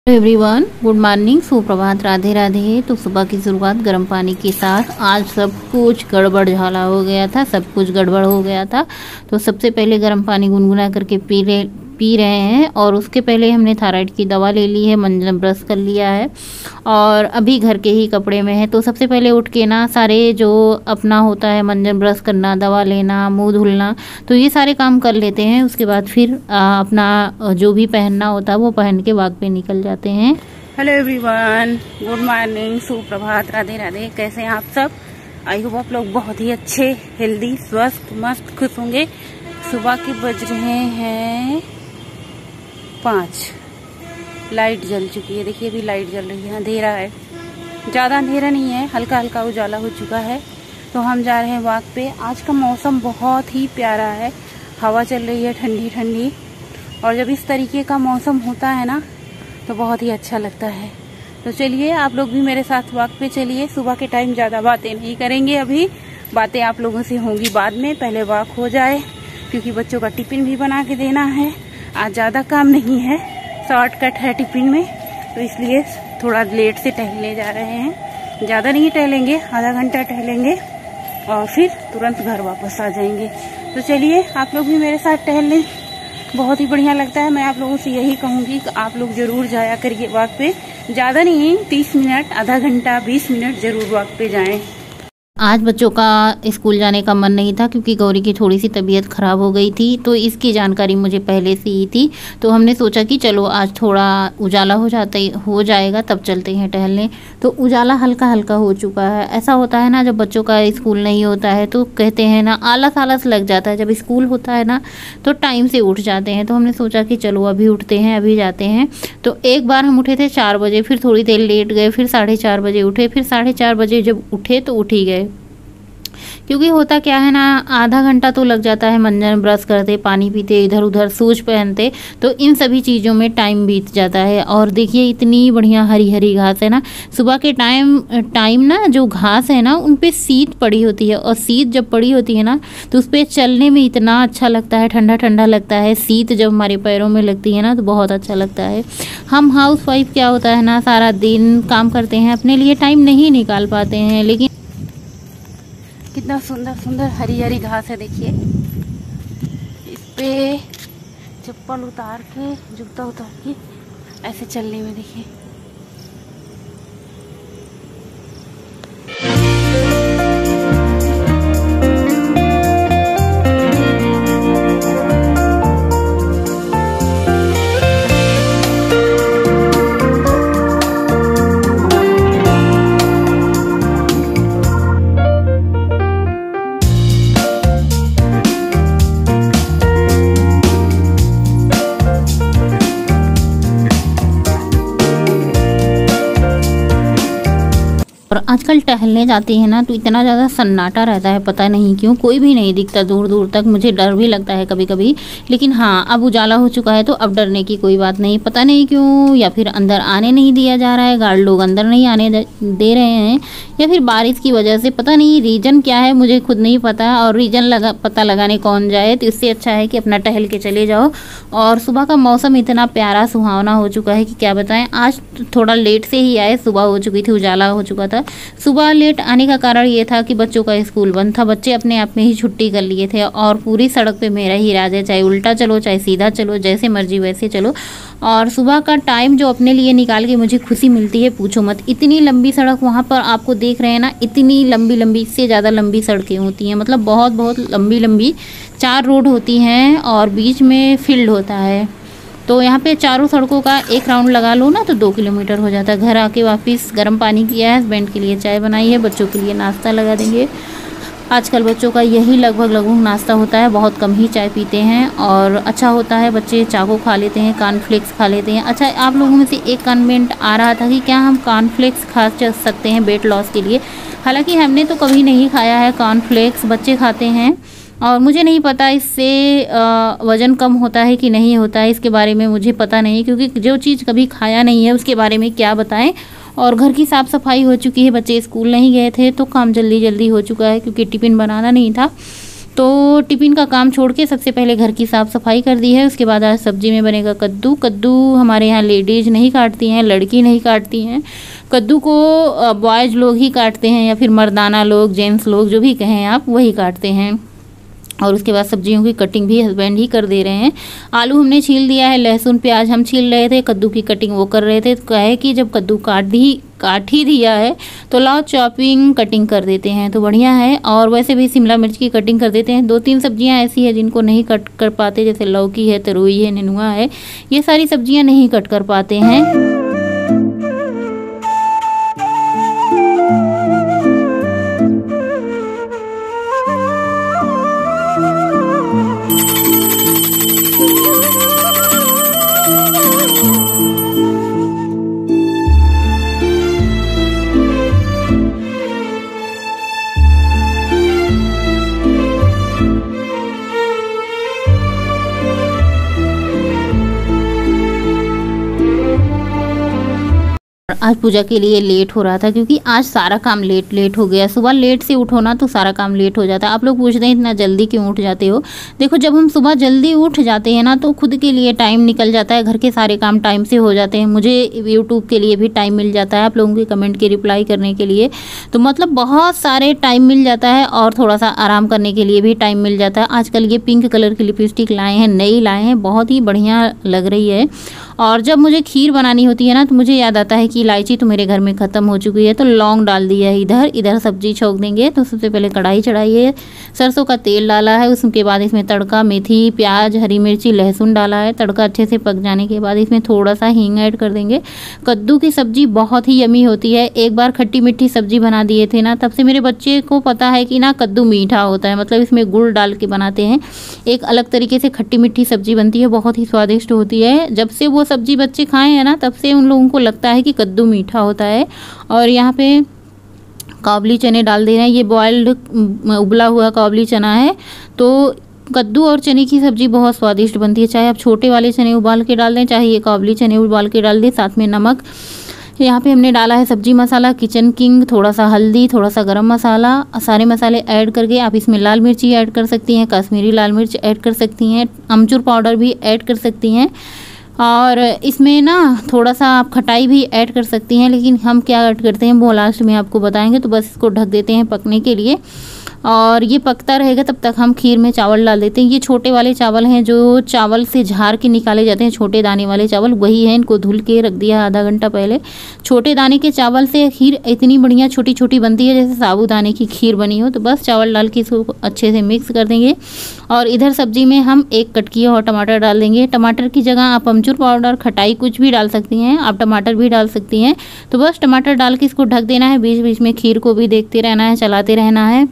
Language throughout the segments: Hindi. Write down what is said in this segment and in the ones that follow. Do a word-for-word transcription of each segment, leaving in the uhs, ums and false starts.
एवरीवन, गुड मॉर्निंग, सुप्रभात, राधे राधे। तो सुबह की शुरुआत गर्म पानी के साथ। आज सब कुछ गड़बड़ झाला हो गया था, सब कुछ गड़बड़ हो गया था। तो सबसे पहले गर्म पानी गुनगुना करके पी रहे पी रहे हैं और उसके पहले हमने थायराइड की दवा ले ली है, मंजन ब्रश कर लिया है और अभी घर के ही कपड़े में है। तो सबसे पहले उठ के ना सारे जो अपना होता है, मंजन ब्रश करना, दवा लेना, मुंह धुलना, तो ये सारे काम कर लेते हैं। उसके बाद फिर आ, अपना जो भी पहनना होता है वो पहन के वाक पे निकल जाते हैं। हेलो एवरीवन, गुड मॉर्निंग, सुप्रभात, राधे राधे। कैसे हैं आप सब? आई होप आप लोग बहुत ही अच्छे, हेल्दी, स्वस्थ, मस्त, खुश होंगे। सुबह के बज रहे हैं पाँच। लाइट जल चुकी है, देखिए अभी लाइट जल रही है। अंधेरा है, ज़्यादा अंधेरा नहीं है, हल्का हल्का उजाला हो चुका है। तो हम जा रहे हैं वॉक पे। आज का मौसम बहुत ही प्यारा है, हवा चल रही है ठंडी ठंडी, और जब इस तरीके का मौसम होता है ना तो बहुत ही अच्छा लगता है। तो चलिए आप लोग भी मेरे साथ वॉक पे चलिए। सुबह के टाइम ज़्यादा बातें नहीं करेंगे, अभी बातें आप लोगों से होंगी बाद में, पहले वॉक हो जाए क्योंकि बच्चों का टिफिन भी बना के देना है। आज ज़्यादा काम नहीं है, शॉर्टकट है टिफिन में, तो इसलिए थोड़ा लेट से टहलने जा रहे हैं। ज़्यादा नहीं टहलेंगे, आधा घंटा टहलेंगे और फिर तुरंत घर वापस आ जाएंगे। तो चलिए आप लोग भी मेरे साथ टहल लें, बहुत ही बढ़िया लगता है। मैं आप लोगों से यही कहूँगी कि आप लोग जरूर जाया करिए वॉक पे। ज़्यादा नहीं, तीस मिनट, आधा घंटा, बीस मिनट जरूर वॉक पे जाएं। आज बच्चों का स्कूल जाने का मन नहीं था क्योंकि गौरी की थोड़ी सी तबीयत ख़राब हो गई थी, तो इसकी जानकारी मुझे पहले से ही थी। तो हमने सोचा कि चलो आज थोड़ा उजाला हो जाता हो जाएगा तब चलते हैं टहलने। तो उजाला हल्का हल्का हो चुका है। ऐसा होता है ना, जब बच्चों का स्कूल नहीं होता है तो कहते हैं ना आलस आलस लग जाता है। जब स्कूल होता है ना तो टाइम से उठ जाते हैं। तो हमने सोचा कि चलो अभी उठते हैं, अभी जाते हैं। तो एक बार हम उठे थे चार बजे, फिर थोड़ी देर लेट गए, फिर साढ़े चार बजे उठे, फिर साढ़े चार बजे जब उठे तो उठ ही गए। क्योंकि होता क्या है ना, आधा घंटा तो लग जाता है मंजन ब्रश करते, पानी पीते, इधर उधर शूज पहनते, तो इन सभी चीज़ों में टाइम बीत जाता है। और देखिए इतनी बढ़िया हरी हरी घास है ना, सुबह के टाइम टाइम ना जो घास है ना उन पे शीत पड़ी होती है, और शीत जब पड़ी होती है ना तो उस पर चलने में इतना अच्छा लगता है, ठंडा ठंडा लगता है। शीत जब हमारे पैरों में लगती है ना तो बहुत अच्छा लगता है। हम हाउस वाइफ क्या होता है ना, सारा दिन काम करते हैं, अपने लिए टाइम नहीं निकाल पाते हैं। लेकिन कितना सुंदर सुंदर हरी हरी घास है, देखिए। इस पे चप्पल उतार के, जूता उतार के ऐसे चलने में देखिए। और आजकल टहलने जाते हैं ना तो इतना ज़्यादा सन्नाटा रहता है, पता नहीं क्यों, कोई भी नहीं दिखता दूर दूर तक। मुझे डर भी लगता है कभी कभी, लेकिन हाँ अब उजाला हो चुका है तो अब डरने की कोई बात नहीं। पता नहीं क्यों, या फिर अंदर आने नहीं दिया जा रहा है, गार्ड लोग अंदर नहीं आने दे रहे हैं, या फिर बारिश की वजह से, पता नहीं रीज़न क्या है, मुझे खुद नहीं पता। और रीज़न लगा पता लगाने कौन जाए, तो इससे अच्छा है कि अपना टहल के चले जाओ। और सुबह का मौसम इतना प्यारा सुहावना हो चुका है कि क्या बताएं। आज थोड़ा लेट से ही आए, सुबह हो चुकी थी, उजाला हो चुका था। सुबह लेट आने का कारण ये था कि बच्चों का स्कूल बंद था, बच्चे अपने आप में ही छुट्टी कर लिए थे, और पूरी सड़क पे मेरा ही राज है, चाहे उल्टा चलो चाहे सीधा चलो, जैसे मर्जी वैसे चलो। और सुबह का टाइम जो अपने लिए निकाल के मुझे खुशी मिलती है पूछो मत। इतनी लंबी सड़क वहाँ पर आपको देख रहे हैं ना, इतनी लंबी लंबी, इससे ज़्यादा लंबी सड़कें होती हैं, मतलब बहुत बहुत लंबी लंबी चार रोड होती हैं और बीच में फील्ड होता है। तो यहाँ पे चारों सड़कों का एक राउंड लगा लो ना तो दो किलोमीटर हो जाता है। घर आके वापस गर्म पानी किया है, हस्बैंड के लिए चाय बनाई है, बच्चों के लिए नाश्ता लगा देंगे। आजकल बच्चों का यही लगभग लगभग नाश्ता होता है, बहुत कम ही चाय पीते हैं और अच्छा होता है। बच्चे चाको खा लेते हैं, कॉर्नफ्लेक्स खा लेते हैं। अच्छा, आप लोगों में से एक कमेंट आ रहा था कि क्या हम कॉर्नफ्लेक्स खा सकते हैं वेट लॉस के लिए। हालांकि हमने तो कभी नहीं खाया है कॉर्नफ्लेक्स, बच्चे खाते हैं और मुझे नहीं पता इससे वज़न कम होता है कि नहीं होता है, इसके बारे में मुझे पता नहीं, क्योंकि जो चीज़ कभी खाया नहीं है उसके बारे में क्या बताएं। और घर की साफ़ सफाई हो चुकी है, बच्चे स्कूल नहीं गए थे तो काम जल्दी जल्दी हो चुका है क्योंकि टिफ़िन बनाना नहीं था। तो टिफ़िन का काम छोड़ के सबसे पहले घर की साफ़ सफाई कर दी है। उसके बाद आज सब्जी में बनेगा कद्दू। कद्दू हमारे यहाँ लेडीज़ नहीं काटती हैं, लड़की नहीं काटती हैं। कद्दू को बॉयज़ लोग ही काटते हैं या फिर मर्दाना लोग, जेंट्स लोग, जो भी कहें आप, वही काटते हैं। और उसके बाद सब्जियों की कटिंग भी हस्बैंड ही कर दे रहे हैं। आलू हमने छील दिया है, लहसुन प्याज हम छील रहे थे, कद्दू की कटिंग वो कर रहे थे। तो कहे कि जब कद्दू काट दी काट ही दिया है तो लाओ चॉपिंग कटिंग कर देते हैं, तो बढ़िया है। और वैसे भी शिमला मिर्च की कटिंग कर देते हैं। दो तीन सब्जियां ऐसी है जिनको नहीं कट कर पाते, जैसे लौकी है, तरोई है, नेनुआ है, ये सारी सब्जियां नहीं कट कर पाते हैं। आज पूजा के लिए लेट हो रहा था क्योंकि आज सारा काम लेट लेट हो गया। सुबह लेट से उठो ना तो सारा काम लेट हो जाता है। आप लोग पूछते हैं इतना जल्दी क्यों उठ जाते हो। देखो, जब हम सुबह जल्दी उठ जाते हैं ना तो खुद के लिए टाइम निकल जाता है, घर के सारे काम टाइम से हो जाते हैं। मुझे यूट्यूब के लिए भी टाइम मिल जाता है, आप लोगों के कमेंट के रिप्लाई करने के लिए, तो मतलब बहुत सारे टाइम मिल जाता है। और थोड़ा सा आराम करने के लिए भी टाइम मिल जाता है। आजकल ये पिंक कलर की लिपस्टिक लाए हैं, नई लाए हैं, बहुत ही बढ़िया लग रही है। और जब मुझे खीर बनानी होती है ना तो मुझे याद आता है कि इलायची तो मेरे घर में ख़त्म हो चुकी है, तो लौंग डाल दिया है इधर। इधर सब्जी छोंक देंगे। तो सबसे पहले कढ़ाई चढ़ाई है, सरसों का तेल डाला है, उसके बाद इसमें तड़का, मेथी, प्याज, हरी मिर्ची, लहसुन डाला है। तड़का अच्छे से पक जाने के बाद इसमें थोड़ा सा हींग ऐड कर देंगे। कद्दू की सब्ज़ी बहुत ही यमी होती है। एक बार खट्टी मीठी सब्ज़ी बना दिए थे ना, तब से मेरे बच्चे को पता है कि ना कद्दू मीठा होता है, मतलब इसमें गुड़ डाल के बनाते हैं। एक अलग तरीके से खट्टी मीठी सब्ज़ी बनती है, बहुत ही स्वादिष्ट होती है। जब से वो सब्ज़ी बच्चे खाए हैं ना, तब से उन लोगों को लगता है कि कद्दू मीठा होता है। और यहाँ पे काबुली चने डाल दे रहे हैं। ये बॉयल्ड उबला हुआ काबुली चना है। तो कद्दू और चने की सब्ज़ी बहुत स्वादिष्ट बनती है। चाहे आप छोटे वाले चने उबाल के डाल दें, चाहे ये काबुली चने उबाल के डाल दें, साथ में नमक। यहाँ पे हमने डाला है सब्जी मसाला, किचन किंग, थोड़ा सा हल्दी, थोड़ा सा गरम मसाला। सारे मसाले ऐड करके आप इसमें लाल मिर्ची ऐड कर सकती हैं, कश्मीरी लाल मिर्च ऐड कर सकती हैं, अमचूर पाउडर भी ऐड कर सकती हैं। और इसमें ना थोड़ा सा आप खटाई भी ऐड कर सकती हैं, लेकिन हम क्या ऐड करते हैं वो लास्ट में आपको बताएंगे। तो बस इसको ढक देते हैं पकने के लिए, और ये पकता रहेगा तब तक हम खीर में चावल डाल देते हैं। ये छोटे वाले चावल हैं जो चावल से झाड़ के निकाले जाते हैं, छोटे दाने वाले चावल, वही है। इनको धुल के रख दिया आधा घंटा पहले। छोटे दाने के चावल से खीर इतनी बढ़िया छोटी छोटी बनती है जैसे साबूदाने की खीर बनी हो। तो बस चावल डाल के इसको अच्छे से मिक्स कर देंगे। और इधर सब्जी में हम एक कटकी और टमाटर डाल देंगे। टमाटर की जगह आप अमचूर पाउडर, खटाई कुछ भी डाल सकती हैं, आप टमाटर भी डाल सकती हैं। तो बस टमाटर डाल के इसको ढक देना है। बीच बीच में खीर को भी देखते रहना है, चलाते रहना है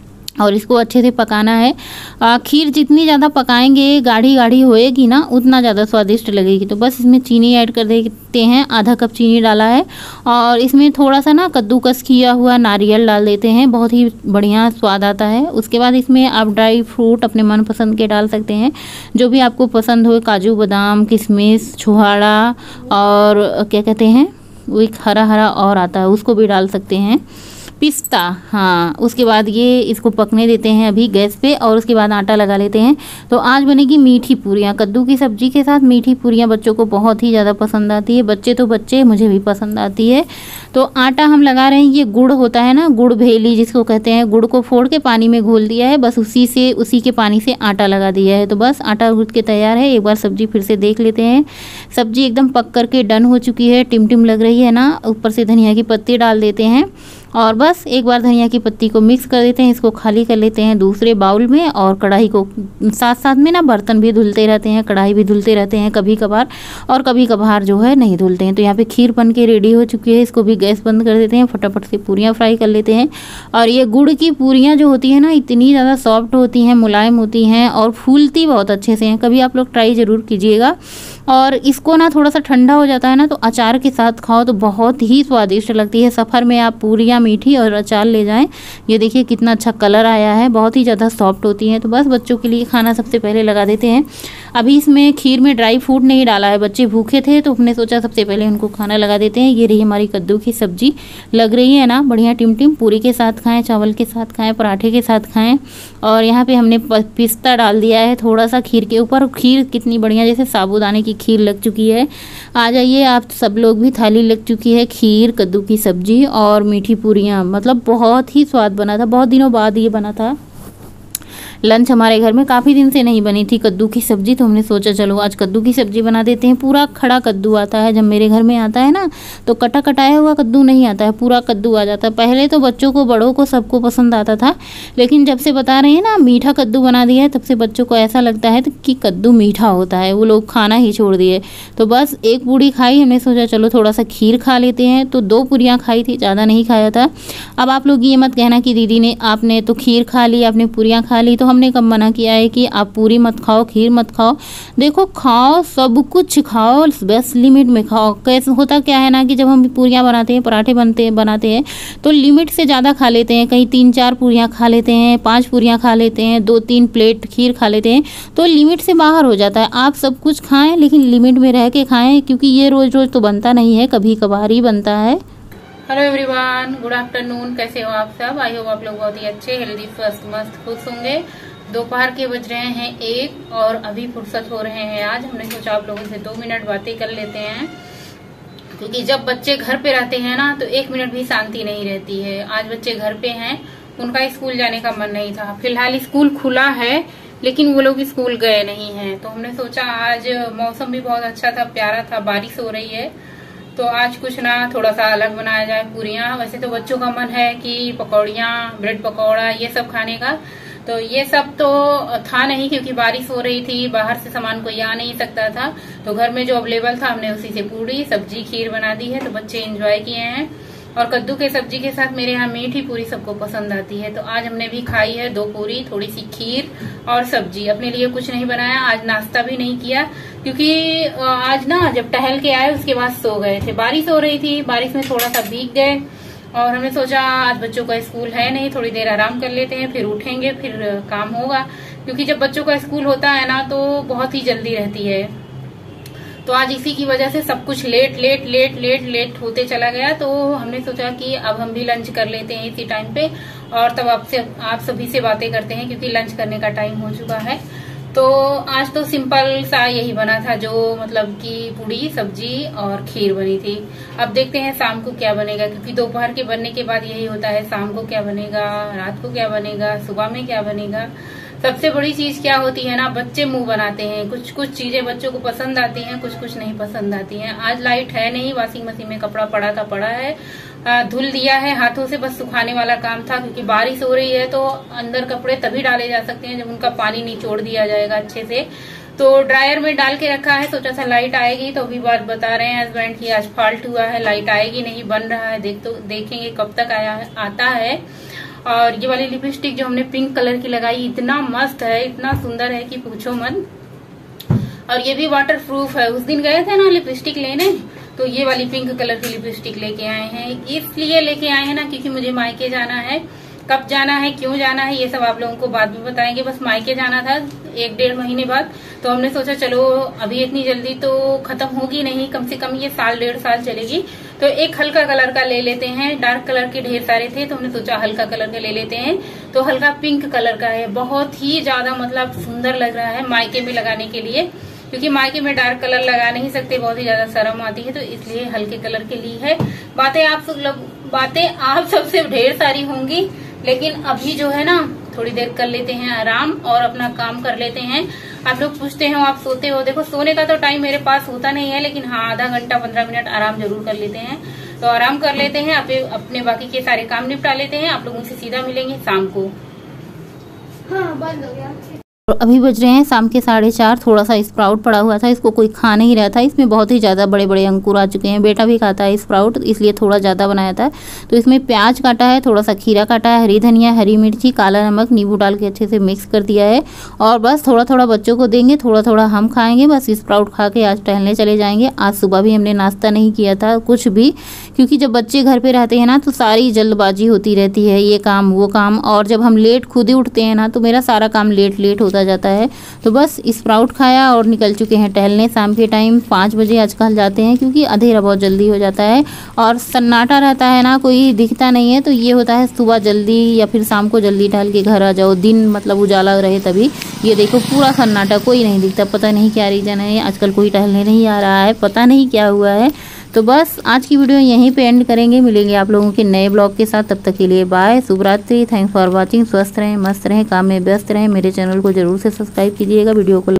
और इसको अच्छे से पकाना है। आ, खीर जितनी ज़्यादा पकाएंगे, गाढ़ी गाढ़ी होएगी ना, उतना ज़्यादा स्वादिष्ट लगेगी। तो बस इसमें चीनी ऐड कर देते हैं, आधा कप चीनी डाला है। और इसमें थोड़ा सा ना कद्दूकस किया हुआ नारियल डाल देते हैं, बहुत ही बढ़िया स्वाद आता है। उसके बाद इसमें आप ड्राई फ्रूट अपने मनपसंद के डाल सकते हैं, जो भी आपको पसंद हो, काजू बादाम, किशमिश, छुहाड़ा, और क्या कहते हैं वो एक हरा हरा और आता है, उसको भी डाल सकते हैं, पिस्ता। हाँ, उसके बाद ये इसको पकने देते हैं अभी गैस पे, और उसके बाद आटा लगा लेते हैं। तो आज बनेगी मीठी पूरियाँ। कद्दू की सब्ज़ी के साथ मीठी पूरियाँ बच्चों को बहुत ही ज़्यादा पसंद आती है। बच्चे तो बच्चे, मुझे भी पसंद आती है। तो आटा हम लगा रहे हैं, ये गुड़ होता है ना, गुड़ भेली जिसको कहते हैं, गुड़ को फोड़ के पानी में घोल दिया है, बस उसी से उसी के पानी से आटा लगा दिया है। तो बस आटा गूँथ के तैयार है। एक बार सब्ज़ी फिर से देख लेते हैं। सब्ज़ी एकदम पक करके डन हो चुकी है, टिम टिम लग रही है ना। ऊपर से धनिया की पत्ती डाल देते हैं, और बस एक बार धनिया की पत्ती को मिक्स कर देते हैं। इसको खाली कर लेते हैं दूसरे बाउल में, और कढ़ाई को साथ साथ में ना बर्तन भी धुलते रहते हैं, कढ़ाई भी धुलते रहते हैं कभी कभार, और कभी कभार जो है नहीं धुलते हैं। तो यहाँ पे खीर बन के रेडी हो चुकी है। इसको भी गैस बंद कर देते हैं, फटाफट से पूरियाँ फ्राई कर लेते हैं। और ये गुड़ की पूरियाँ जो होती हैं ना, इतनी ज़्यादा सॉफ्ट होती हैं, मुलायम होती हैं, और फूलती बहुत अच्छे से हैं। कभी आप लोग ट्राई ज़रूर कीजिएगा। और इसको ना थोड़ा सा ठंडा हो जाता है ना तो अचार के साथ खाओ तो बहुत ही स्वादिष्ट लगती है। सफ़र में आप पूरियाँ मीठी और अचार ले जाएं। ये देखिए कितना अच्छा कलर आया है, बहुत ही ज़्यादा सॉफ्ट होती हैं। तो बस बच्चों के लिए खाना सबसे पहले लगा देते हैं। अभी इसमें खीर में ड्राई फ्रूट नहीं डाला है, बच्चे भूखे थे तो हमने सोचा सबसे पहले उनको खाना लगा देते हैं। ये रही हमारी कद्दू की सब्जी, लग रही है ना बढ़िया टिमटिम। पूरी के साथ खाएं, चावल के साथ खाएं, पराठे के साथ खाएं। और यहाँ पे हमने पिस्ता डाल दिया है थोड़ा सा खीर के ऊपर। खीर कितनी बढ़िया जैसे साबूदाने की खीर लग चुकी है। आ जाइए आप सब लोग भी, थाली लग चुकी है। खीर, कद्दू की सब्जी और मीठी पूरियाँ, मतलब बहुत ही स्वाद बना था। बहुत दिनों बाद ये बना था लंच हमारे घर में, काफ़ी दिन से नहीं बनी थी कद्दू की सब्जी। तो हमने सोचा चलो आज कद्दू की सब्जी बना देते हैं। पूरा खड़ा कद्दू आता है, जब मेरे घर में आता है ना तो कटा कटाया हुआ कद्दू नहीं आता है, पूरा कद्दू आ जाता है। पहले तो बच्चों को, बड़ों को, सबको पसंद आता था, लेकिन जब से बता रहे हैं ना मीठा कद्दू बना दिया है तब से बच्चों को ऐसा लगता है कि कद्दू मीठा होता है, वो लोग खाना ही छोड़ दिए। तो बस एक पूड़ी खाई, हमने सोचा चलो थोड़ा सा खीर खा लेते हैं। तो दो पूरियाँ खाई थी, ज़्यादा नहीं खाया था। अब आप लोग ये मत कहना कि दीदी ने, आपने तो खीर खा ली, आपने पूरियाँ खा ली। तो हमने कब मना किया है कि आप पूरी मत खाओ, खीर मत खाओ। देखो खाओ, सब कुछ खाओ, बस लिमिट में खाओ। कैसे होता क्या है ना कि जब हम पूरियाँ बनाते हैं, पराठे बनते हैं बनाते हैं तो लिमिट से ज़्यादा खा लेते हैं। कहीं तीन चार पूरियाँ खा लेते हैं, पांच पूरियाँ खा लेते हैं, दो तीन प्लेट खीर खा लेते हैं, तो लिमिट से बाहर हो जाता है। आप सब कुछ खाएं लेकिन लिमिट में रह के खाएं, क्योंकि ये रोज़ रोज़ तो बनता नहीं है, कभी कभार ही बनता है। Hello everyone, good afternoon. कैसे हो आप सब? आई होप आप लोग बहुत ही अच्छे, हेल्दी, स्वस्थ, मस्त, खुश होंगे। दोपहर के बज रहे हैं एक और अभी फुर्सत हो रहे हैं। आज हमने सोचा आप लोगों से दो मिनट बातें कर लेते हैं, क्योंकि जब बच्चे घर पे रहते हैं ना तो एक मिनट भी शांति नहीं रहती है। आज बच्चे घर पे हैं, उनका स्कूल जाने का मन नहीं था। फिलहाल स्कूल खुला है लेकिन वो लोग स्कूल गए नहीं हैं। तो हमने सोचा आज मौसम भी बहुत अच्छा था, प्यारा था, बारिश हो रही है, तो आज कुछ ना थोड़ा सा अलग बनाया जाए पूरियाँ। वैसे तो बच्चों का मन है कि पकौड़ियाँ, ब्रेड पकौड़ा ये सब खाने का, तो ये सब तो था नहीं क्योंकि बारिश हो रही थी, बाहर से सामान कोई आ नहीं सकता था। तो घर में जो अवेलेबल था हमने उसी से पूरी, सब्जी, खीर बना दी है। तो बच्चे एंजॉय किए हैं। और कद्दू के सब्जी के साथ मेरे यहाँ मीठी पूरी सबको पसंद आती है, तो आज हमने भी खाई है दो पूरी, थोड़ी सी खीर और सब्जी। अपने लिए कुछ नहीं बनाया, आज नाश्ता भी नहीं किया, क्योंकि आज ना जब टहल के आए उसके बाद सो गए थे। बारिश हो रही थी, बारिश में थोड़ा सा भीग गए और हमने सोचा आज बच्चों का स्कूल है नहीं, थोड़ी देर आराम कर लेते हैं, फिर उठेंगे, फिर काम होगा। क्योंकि जब बच्चों का स्कूल होता है ना तो बहुत ही जल्दी रहती है। तो आज इसी की वजह से सब कुछ late late late late late होते चला गया। तो हमने सोचा कि अब हम भी लंच कर लेते हैं इसी टाइम पे, और तब आपसे आप सभी से बातें करते हैं, क्योंकि लंच करने का टाइम हो चुका है। तो आज तो सिंपल सा यही बना था, जो मतलब कि पूड़ी, सब्जी और खीर बनी थी। अब देखते हैं शाम को क्या बनेगा, क्योंकि दोपहर के बनने के बाद यही होता है, शाम को क्या बनेगा, रात को क्या बनेगा, सुबह में क्या बनेगा। सबसे बड़ी चीज क्या होती है ना, बच्चे मुंह बनाते हैं। कुछ कुछ चीजें बच्चों को पसंद आती हैं, कुछ कुछ नहीं पसंद आती हैं। आज लाइट है नहीं, वॉशिंग मशीन में कपड़ा पड़ा था पड़ा है, धुल दिया है हाथों से, बस सुखाने वाला काम था। क्योंकि बारिश हो रही है तो अंदर कपड़े तभी डाले जा सकते हैं जब उनका पानी निचोड़ दिया जाएगा अच्छे से। तो ड्रायर में डाल के रखा है, सोचा था लाइट आएगी। तो अभी बात बता रहे हैं हस्बैंड की आज फॉल्ट हुआ है, लाइट आएगी नहीं, बन रहा है, देख तो देखेंगे कब तक आया आता है। और ये वाली लिपस्टिक जो हमने पिंक कलर की लगाई, इतना मस्त है, इतना सुंदर है कि पूछो मत। और ये भी वाटर प्रूफ है। उस दिन गए थे ना लिपस्टिक लेने, तो ये वाली पिंक कलर की लिपस्टिक लेके आए हैं। इसलिए लेके आए हैं ना क्योंकि मुझे मायके जाना है। कब जाना है, क्यों जाना है, ये सब आप लोगों को बाद में बताएंगे। बस मायके जाना था एक डेढ़ महीने बाद, तो हमने सोचा चलो अभी इतनी जल्दी तो खत्म होगी नहीं, कम से कम ये साल डेढ़ साल चलेगी। तो एक हल्का कलर का ले लेते हैं, डार्क कलर के ढेर सारे थे तो हमने सोचा हल्का कलर का ले लेते हैं। तो हल्का पिंक कलर का है, बहुत ही ज्यादा मतलब सुंदर लग रहा है मायके में लगाने के लिए, क्योंकि मायके में डार्क कलर लगा नहीं सकते, बहुत ही ज्यादा शर्म आती है, तो इसलिए हल्के कलर के ली है। बातें आप सब बातें आप सबसे ढेर सारी होंगी, लेकिन अभी जो है ना थोड़ी देर कर लेते हैं आराम और अपना काम कर लेते हैं। आप लोग पूछते हो आप सोते हो, देखो सोने का तो टाइम मेरे पास होता नहीं है, लेकिन हाँ आधा घंटा पंद्रह मिनट आराम जरूर कर लेते हैं। तो आराम कर लेते हैं, अपने बाकी के सारे काम निपटा लेते हैं। आप लोगों से सीधा मिलेंगे शाम को। हाँ बंद हो गया। और अभी बज रहे हैं शाम के साढ़े चार। थोड़ा सा स्प्राउट पड़ा हुआ था, इसको कोई खा नहीं रहा था। इसमें बहुत ही ज़्यादा बड़े बड़े अंकुर आ चुके हैं। बेटा भी खाता है स्प्राउट, इसलिए थोड़ा ज़्यादा बनाया था। तो इसमें प्याज काटा है, थोड़ा सा खीरा काटा है, हरी धनिया, हरी मिर्ची, काला नमक, नींबू डाल के अच्छे से मिक्स कर दिया है। और बस थोड़ा थोड़ा बच्चों को देंगे, थोड़ा थोड़ा हम खाएंगे। बस स्प्राउट खा के आज टहलने चले जाएंगे। आज सुबह भी हमने नाश्ता नहीं किया था कुछ भी, क्योंकि जब बच्चे घर पे रहते हैं ना तो सारी जल्दबाजी होती रहती है, ये काम वो काम। और जब हम लेट खुद ही उठते हैं ना तो मेरा सारा काम लेट लेट होता जाता है। तो बस स्प्राउट खाया और निकल चुके हैं टहलने। शाम के टाइम पाँच बजे आजकल जाते हैं, क्योंकि अंधेरा बहुत जल्दी हो जाता है और सन्नाटा रहता है ना, कोई दिखता नहीं है। तो ये होता है सुबह जल्दी या फिर शाम को जल्दी टहल के घर आ जाओ, दिन मतलब उजाला रहे तभी। ये देखो पूरा सन्नाटा, कोई नहीं दिखता। पता नहीं क्या रीज़न है, आजकल कोई टहलने नहीं आ रहा है, पता नहीं क्या हुआ है। तो बस आज की वीडियो यहीं पे एंड करेंगे। मिलेंगे आप लोगों के नए ब्लॉग के साथ, तब तक के लिए बाय, शुभ रात्रि। Thanks for watching. स्वस्थ रहें, मस्त रहें, काम में व्यस्त रहें। मेरे चैनल को जरूर से सब्सक्राइब कीजिएगा। वीडियो को